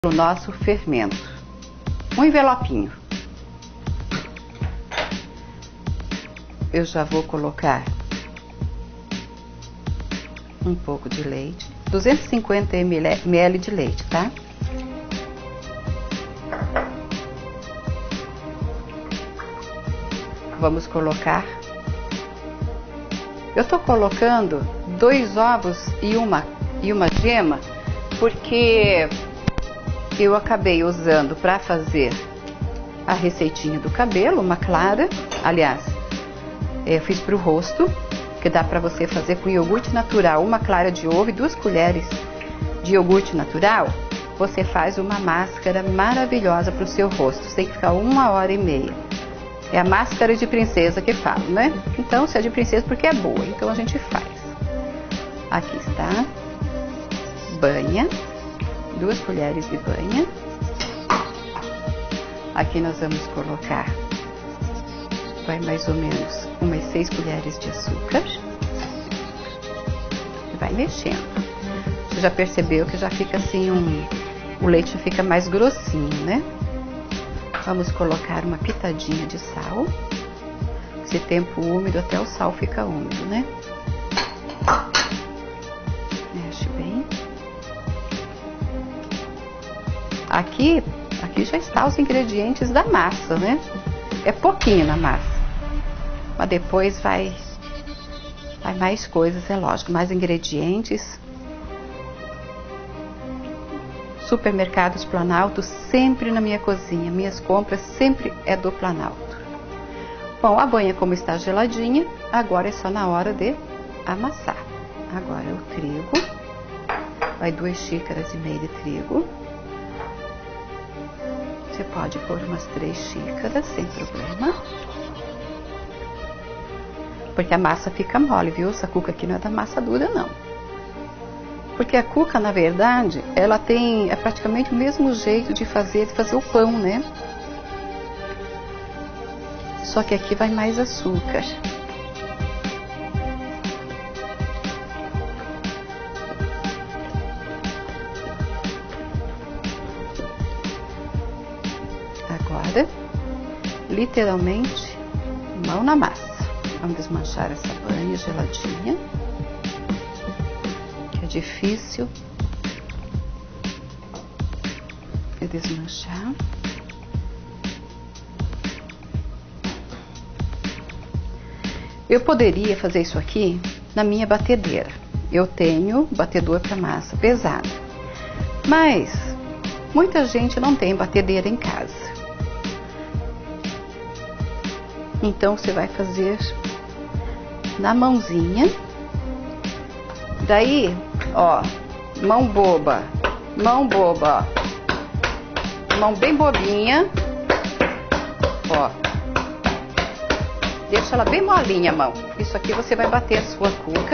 o nosso fermento. Um envelopinho. Eu já vou colocar um pouco de leite, 250 ml de leite, tá? Vamos colocar. Eu tô colocando 2 ovos e uma gema, porque eu acabei usando para fazer a receitinha do cabelo, uma clara. Aliás, eu fiz para o rosto, que dá para você fazer com iogurte natural, uma clara de ovo e 2 colheres de iogurte natural. Você faz uma máscara maravilhosa para o seu rosto. Você tem que ficar 1h30. É a máscara de princesa que falo, né? Então, se é de princesa, porque é boa. Então, a gente faz. Aqui está. Banha. 2 colheres de banha. Aqui nós vamos colocar, vai mais ou menos umas 6 colheres de açúcar. Vai mexendo. Você já percebeu que já fica assim, o leite fica mais grossinho, né? Vamos colocar uma pitadinha de sal. Esse tempo úmido, até o sal fica úmido, né? Mexe bem. Aqui já está os ingredientes da massa, né? É pouquinho na massa. Mas depois vai mais coisas, é lógico, mais ingredientes. Supermercados Planalto sempre na minha cozinha. Minhas compras sempre é do Planalto. Bom, a banha como está geladinha, agora é só na hora de amassar. Agora o trigo. Vai 2 xícaras e meia de trigo. Você pode pôr umas 3 xícaras, sem problema. Porque a massa fica mole, viu? Essa cuca aqui não é da massa dura, não. Porque a cuca, na verdade, ela é praticamente o mesmo jeito de fazer o pão, né? Só que aqui vai mais açúcar. Agora, literalmente, mão na massa. Vamos desmanchar essa banha geladinha. Difícil de desmanchar. Eu poderia fazer isso aqui na minha batedeira. Eu tenho batedor para massa pesada, mas muita gente não tem batedeira em casa. Então você vai fazer na mãozinha. Daí, ó, mão boba, ó, mão bem bobinha, ó, deixa ela bem molinha a mão. Isso aqui você vai bater a sua cuca.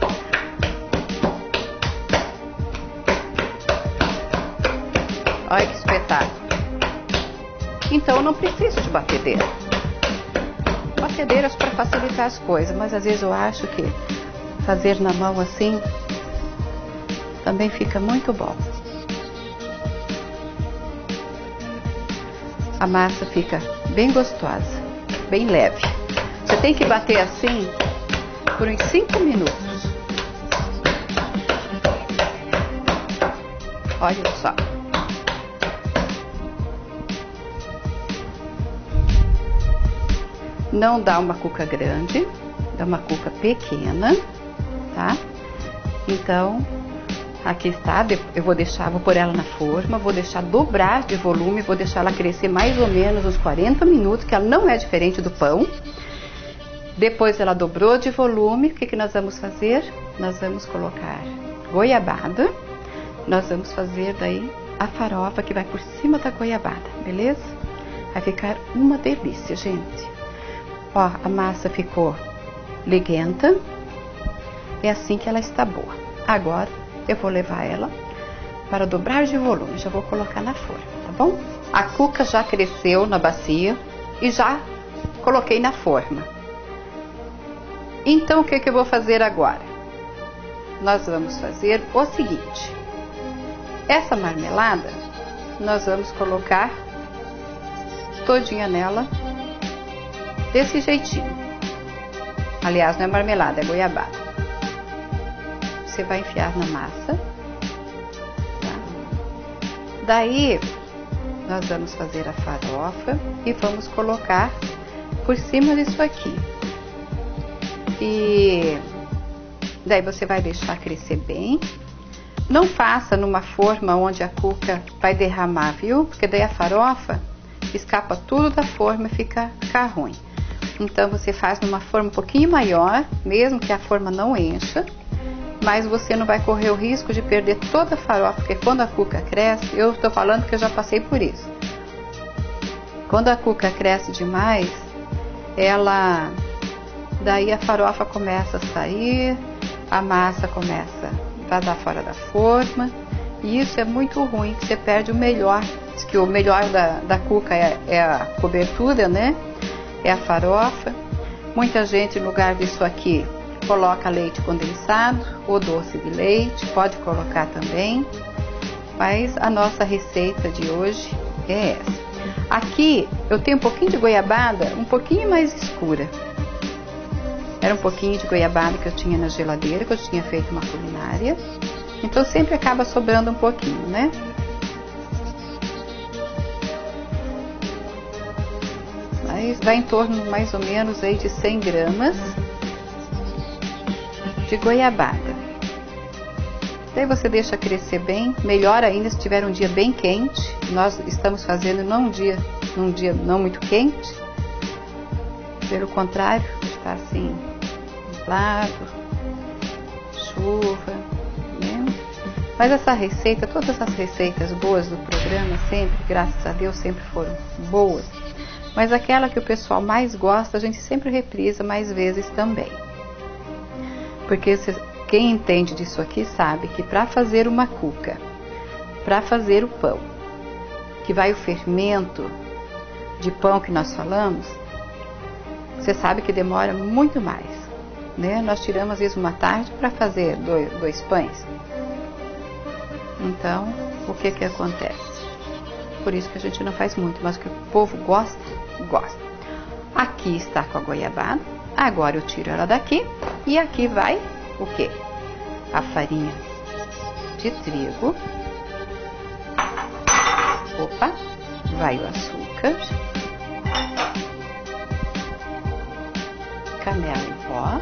Olha que espetáculo. Então eu não preciso de batedeira. Batedeiras para facilitar as coisas, mas às vezes eu acho que fazer na mão assim também fica muito bom. A massa fica bem gostosa, bem leve. Você tem que bater assim por uns 5 minutos. Olha só. Não dá uma cuca grande, dá uma cuca pequena, tá? Então, aqui está, eu vou pôr ela na forma, vou deixar dobrar de volume, vou deixar ela crescer mais ou menos uns 40 minutos, que ela não é diferente do pão. Depois ela dobrou de volume, o que nós vamos fazer? Nós vamos colocar goiabada, nós vamos fazer daí a farofa que vai por cima da goiabada, beleza? Vai ficar uma delícia, gente. Ó, a massa ficou liguenta, é assim que ela está boa. Agora eu vou levar ela para dobrar de volume, já vou colocar na forma, tá bom? A cuca já cresceu na bacia e já coloquei na forma. Então o que eu vou fazer agora? Nós vamos fazer o seguinte: essa marmelada nós vamos colocar todinha nela, desse jeitinho. Aliás, não é marmelada, é goiabada. Você vai enfiar na massa. Tá? Daí, nós vamos fazer a farofa e vamos colocar por cima disso aqui. E daí você vai deixar crescer bem. Não faça numa forma onde a cuca vai derramar, viu? Porque daí a farofa escapa tudo da forma e fica ruim. Então você faz numa forma um pouquinho maior, mesmo que a forma não encha, mas você não vai correr o risco de perder toda a farofa, porque quando a cuca cresce, eu estou falando que eu já passei por isso. Quando a cuca cresce demais, daí a farofa começa a sair, a massa começa a dar fora da forma, e isso é muito ruim, que você perde o melhor. Diz que o melhor da cuca é a cobertura, né? É a farofa. Muita gente, no lugar disso aqui, coloca leite condensado ou doce de leite, pode colocar também, mas a nossa receita de hoje é essa. Aqui eu tenho um pouquinho de goiabada, um pouquinho mais escura. Era um pouquinho de goiabada que eu tinha na geladeira, que eu tinha feito uma culinária. Então sempre acaba sobrando um pouquinho, né? Mas dá em torno mais ou menos aí de 100 gramas de goiabada. Daí você deixa crescer bem, melhor ainda se tiver um dia bem quente. Nós estamos fazendo num dia não muito quente. Pelo contrário, está assim, nublado, chuva, né? Mas essa receita, todas as receitas boas do programa sempre, graças a Deus, sempre foram boas. Mas aquela que o pessoal mais gosta, a gente sempre reprisa mais vezes também. Porque quem entende disso aqui sabe que para fazer uma cuca, para fazer o pão, que vai o fermento de pão que nós falamos, você sabe que demora muito mais, né? Nós tiramos às vezes uma tarde para fazer dois pães. Então, o que acontece? Por isso que a gente não faz muito, mas que o povo gosta, gosta. Aqui está com a goiabada, agora eu tiro ela daqui e aqui vai o que? A farinha de trigo. Opa, vai o açúcar, canela em pó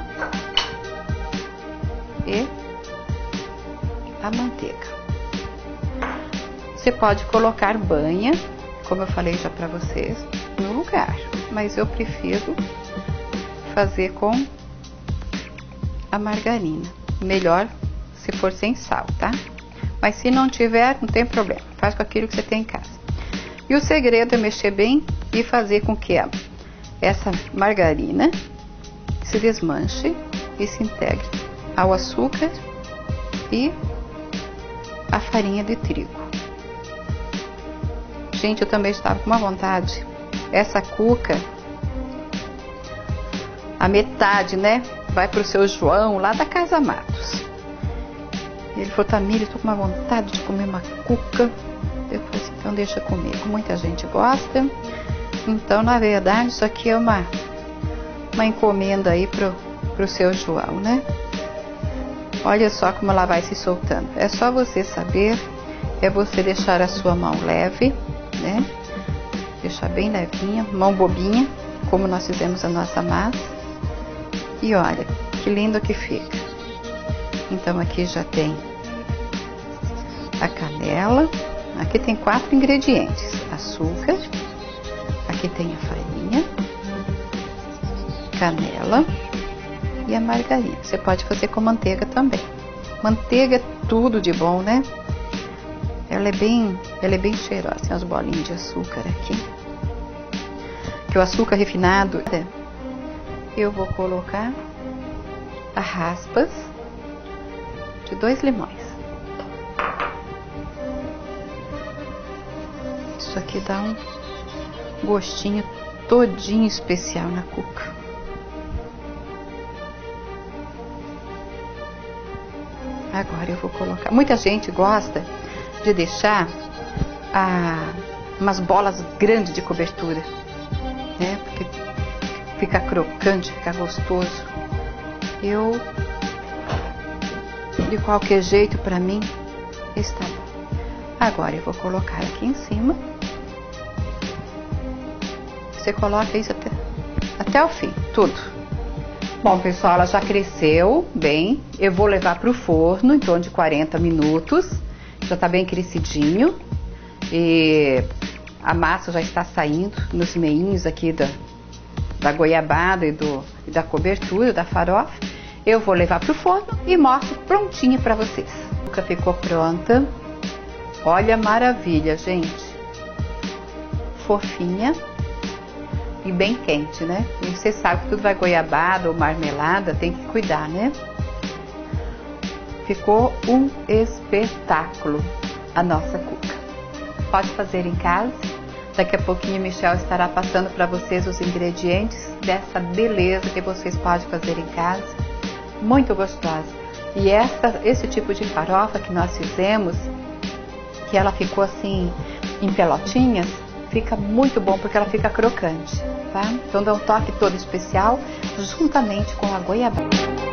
e a manteiga. Você pode colocar banha, como eu falei já para vocês, no lugar, mas eu prefiro fazer com a margarina. Melhor se for sem sal, tá? Mas se não tiver, não tem problema, faz com aquilo que você tem em casa. E o segredo é mexer bem e fazer com que essa margarina se desmanche e se integre ao açúcar e a farinha de trigo. Gente, eu também estava com uma vontade. Essa cuca, a metade, né, vai pro seu João, lá da Casa Matos. Ele falou, Tamires, estou com uma vontade de comer uma cuca. Eu falei assim, então deixa comigo. Muita gente gosta. Então, na verdade, isso aqui é uma encomenda aí pro seu João, né? Olha só como ela vai se soltando. É só você saber, é você deixar a sua mão leve, né? Deixar bem levinha, mão bobinha, como nós fizemos a nossa massa. E olha, que lindo que fica. Então aqui já tem a canela. Aqui tem 4 ingredientes: açúcar, aqui tem a farinha, canela e a margarina. Você pode fazer com manteiga também. Manteiga é tudo de bom, né? Ela é bem cheirosa. Tem as bolinhas de açúcar aqui. Que o açúcar refinado, eu vou colocar as raspas de 2 limões. Isso aqui dá um gostinho todinho especial na cuca. Agora eu vou colocar. Muita gente gosta de deixar umas bolas grandes de cobertura, né? Porque fica crocante, fica gostoso. De qualquer jeito, pra mim, está bom. Agora eu vou colocar aqui em cima. Você coloca isso até o fim, tudo. Bom, pessoal, ela já cresceu bem. Eu vou levar para o forno em torno de 40 minutos. Já está bem crescidinho. E a massa já está saindo nos meinhos aqui da goiabada e da cobertura, da farofa. Eu vou levar para o forno e mostro prontinha para vocês. A cuca ficou pronta. Olha a maravilha, gente. Fofinha. E bem quente, né? E você sabe que tudo vai goiabada ou marmelada, tem que cuidar, né? Ficou um espetáculo a nossa cuca. Pode fazer em casa. Daqui a pouquinho a Michelle estará passando para vocês os ingredientes dessa beleza que vocês podem fazer em casa. Muito gostosa. E esse tipo de farofa que nós fizemos, que ela ficou assim em pelotinhas, fica muito bom porque ela fica crocante, tá? Então dá um toque todo especial juntamente com a goiabada.